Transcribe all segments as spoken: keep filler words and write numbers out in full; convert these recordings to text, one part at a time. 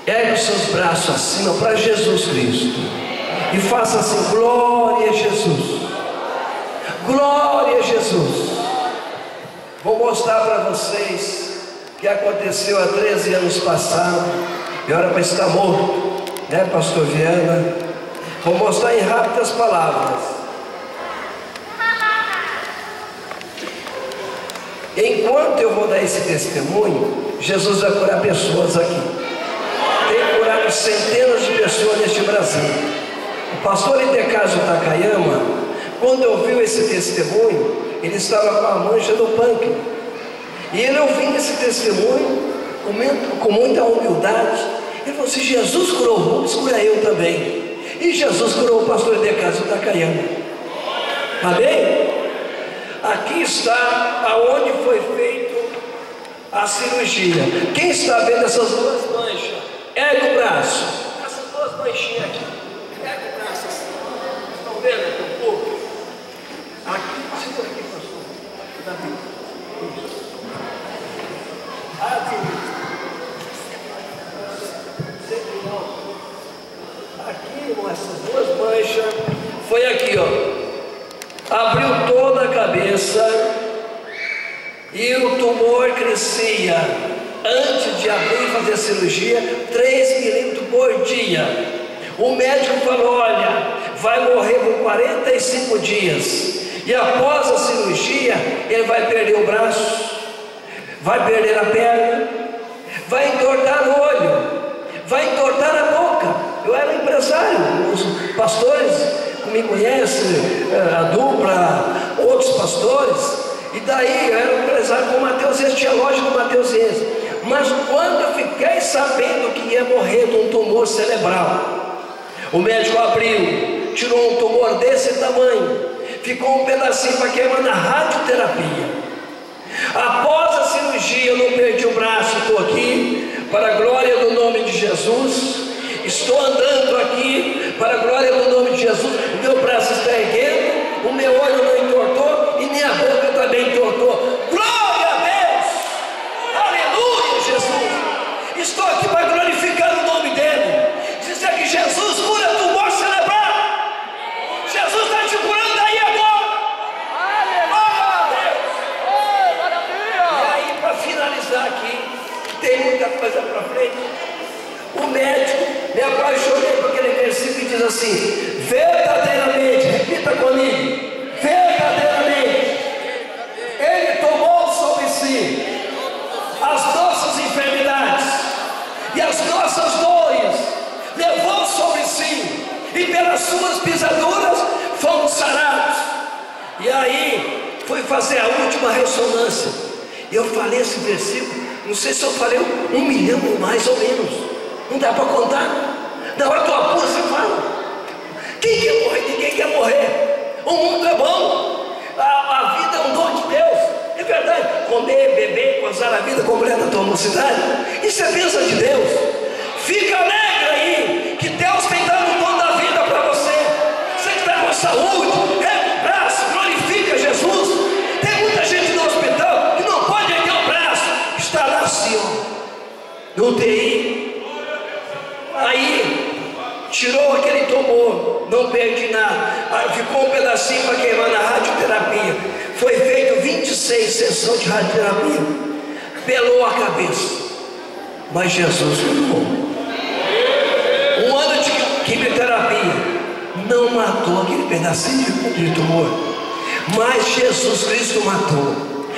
Ergue os seus braços acima para Jesus Cristo e faça assim: glória a Jesus, glória a Jesus. Vou mostrar para vocês o que aconteceu há treze anos passados. E era para estar morto, né, pastor Viana? Vou mostrar em rápidas palavras. Enquanto eu vou dar esse testemunho, Jesus vai curar pessoas aqui. Tem curado centenas de pessoas neste Brasil. O pastor Idecásio Takayama, quando ouviu esse testemunho, ele estava com a mancha no pâncreas. E ele, ouvindo esse testemunho, com muita humildade, ele falou assim: Jesus curou o Rubens, cura eu também. E Jesus curou o pastor Idecásio Takayama. Amém? Aqui está aonde foi feito a cirurgia. Quem está vendo essas duas manchas? Ergue o braço. Essas duas manchinhas aqui. Ergue o braço assim. Estão vendo aqui um pouco? Aqui, segura aqui, pastor. Davi. Aqui, irmão, essas duas manchas. Foi aqui, ó. Abriu toda a cabeça e o tumor crescia, antes de abrir e fazer a cirurgia, três milímetros por dia. O médico falou: olha, vai morrer por quarenta e cinco dias, e após a cirurgia ele vai perder o braço, vai perder a perna, vai entortar o olho, vai entortar a boca. Eu era empresário, os pastores me conhecem, a dupla, outros pastores, e daí eu era empresário com o Mateusiense, tinha loja com o Mateusiense. Mas quando eu fiquei sabendo que ia morrer de um tumor cerebral, o médico abriu, tirou um tumor desse tamanho, ficou um pedacinho para queimar na radioterapia. Após a cirurgia eu não perdi o braço, estou aqui para a glória do nome de Jesus. Estou andando aqui para a glória do nome de Jesus. O meu braço está erguendo, o meu olho não entortou e nem a boca também entortou. Glória a Deus! Aleluia, Jesus! Estou aqui para glorificar o nome dele, dizer que Jesus cura tumor cerebral. Jesus está te curando aí agora. Aleluia! Oh, e aí, para finalizar aqui, tem muita coisa para frente. O médico, me apaixonei por aquele versículo que diz assim: verdadeiramente, repita comigo, verdadeiramente, Ele tomou sobre si as nossas enfermidades e as nossas dores, levou sobre si, e pelas suas pisaduras fomos sarados. E aí, fui fazer a última ressonância, e eu falei esse versículo, não sei se eu falei um milhão ou mais ou menos. Não dá para contar. Na hora do apuro você fala: quem quer morrer? Ninguém quer morrer. O mundo é bom, a, a vida é um dom de Deus. É verdade. Comer, beber, gozar a vida com mulher da tua mocidade, isso é bênção de Deus. Fica alegre aí, que Deus tem dado o dom da vida para você. Você que está com saúde, ergue o braço, glorifica Jesus. Tem muita gente no hospital que não pode erguer o braço, está lá assim, ó, no U T I. Aí tirou aquele tumor, não perdi nada, ficou um pedacinho para queimar na radioterapia. Foi feito vinte e seis sessões de radioterapia, pelou a cabeça, mas Jesus curou. Um ano de quimioterapia não matou aquele pedacinho de tumor, mas Jesus Cristo matou.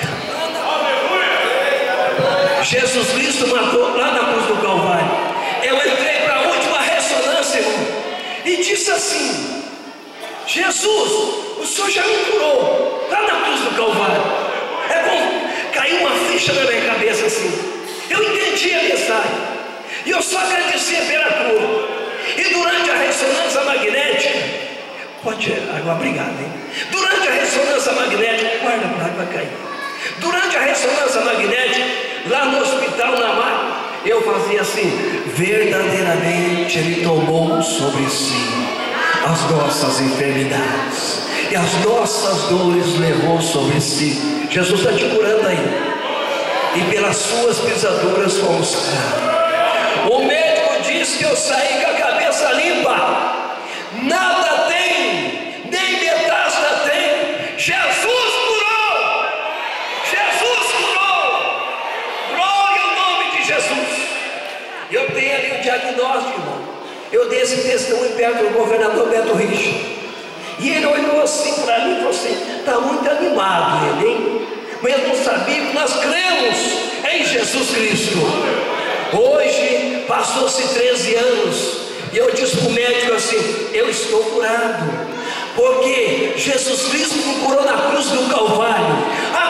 Jesus Cristo matou lá na cruz do Calvário. Eu entrei para a última ressonância, irmão, e disse assim: Jesus, o Senhor já me curou lá na cruz do Calvário. É como caiu uma ficha na minha cabeça assim. Eu entendi a mensagem e eu só agradecia pela cura. E durante a ressonância magnética, pode água, obrigado, hein? Durante a ressonância magnética, guarda para a água cair. Durante a ressonância magnética, lá no hospital na Mar, eu fazia assim: verdadeiramente Ele tomou sobre si as nossas enfermidades e as nossas dores levou sobre si. Jesus está te curando aí, e pelas suas pisaduras fomos curados. O médico Jesus. Eu tenho ali o diagnóstico, irmão. Eu dei esse testemunho perto do governador Beto Richa. E ele olhou assim para mim e falou assim: está muito animado ele, hein? Mas não sabia que nós cremos em Jesus Cristo. Hoje, passou-se treze anos, e eu disse para o médico assim: eu estou curado, porque Jesus Cristo me curou na cruz do Calvário.